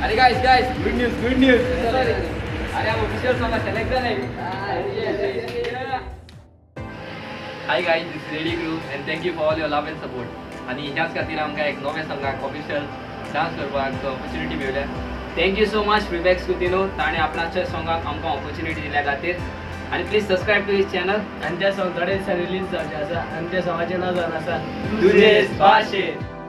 अरे guys, good news. Sorry. अरे हम official song select झाले. Hi guys, this is Ready Crew and thank you for all your love and support. आणि ह्याच खातीर आमकां एक नवे सॉंगाक ऑफिशियल डान्स करपाक ऑपॉर्च्युनिटी मेळ्ळ्या. Thank you so much Vivek स्कुतिनो ताणें आपणाच्या सॉंगाक आमकां ऑपॉर्च्युनिटी दिल्या खातीर. आणि please subscribe to his channel. आणि त्या सॉंग थोडे दिवसांनी रिलीज जावचे आसा आणि त्या सॉंगाचें नांव जावन आसा तुजेच भाशेन.